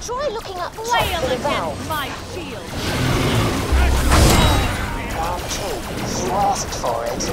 Try looking up top Flail for the valve. against my shield. You asked for it.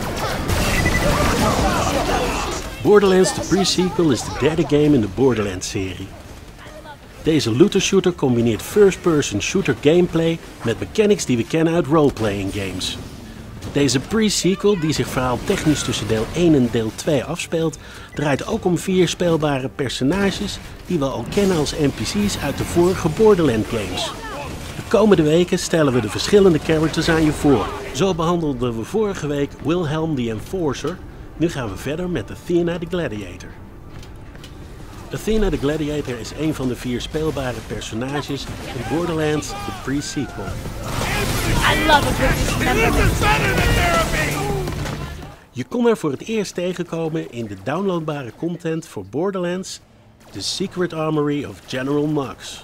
Borderlands de pre-sequel is de derde game in de Borderlands-serie. Deze looter-shooter combineert first-person shooter gameplay met mechanics die we kennen uit roleplaying games. Deze pre-sequel, die zich verhaaltechnisch tussen deel 1 en deel 2 afspeelt, draait ook om 4 speelbare personages die we al kennen als NPC's uit de vorige Borderlands games. De komende weken stellen we de verschillende characters aan je voor. Zo behandelden we vorige week Wilhelm the Enforcer. Nu gaan we verder met Athena the Gladiator. Athena the Gladiator is een van de 4 speelbare personages in Borderlands de pre-sequel. I love a good dismemberment. Je kon haar voor het eerst tegenkomen in de downloadbare content voor Borderlands, The Secret Armory of General Knox.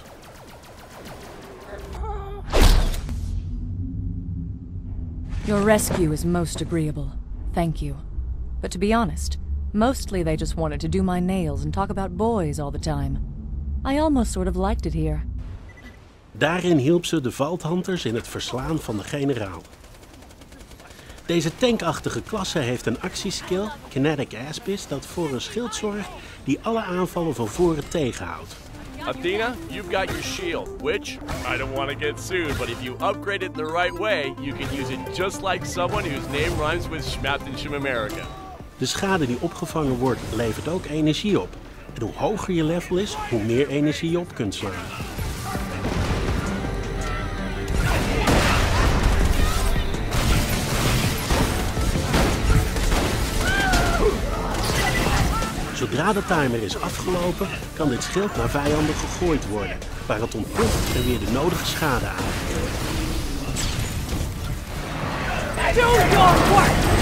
Your rescue is most agreeable. Thank you. But to be honest, mostly they just wanted to do my nails and talk about boys all the time. I almost sort of liked it here. Daarin hielp ze de Vault Hunters in het verslaan van de generaal. Deze tankachtige klasse heeft een actieskill, Kinetic Aspis, dat voor een schild zorgt die alle aanvallen van voren tegenhoudt. Athena, you've got your shield, which, I don't want to get sued, but if you upgrade it the right way, you can use it just like someone whose name rhymes with Schmatinsham America. De schade die opgevangen wordt levert ook energie op. En hoe hoger je level is, hoe meer energie je op kunt slaan. Zodra de timer is afgelopen, kan dit schild naar vijanden gegooid worden, waar het ontploft en weer de nodige schade aangeeft. Do your work!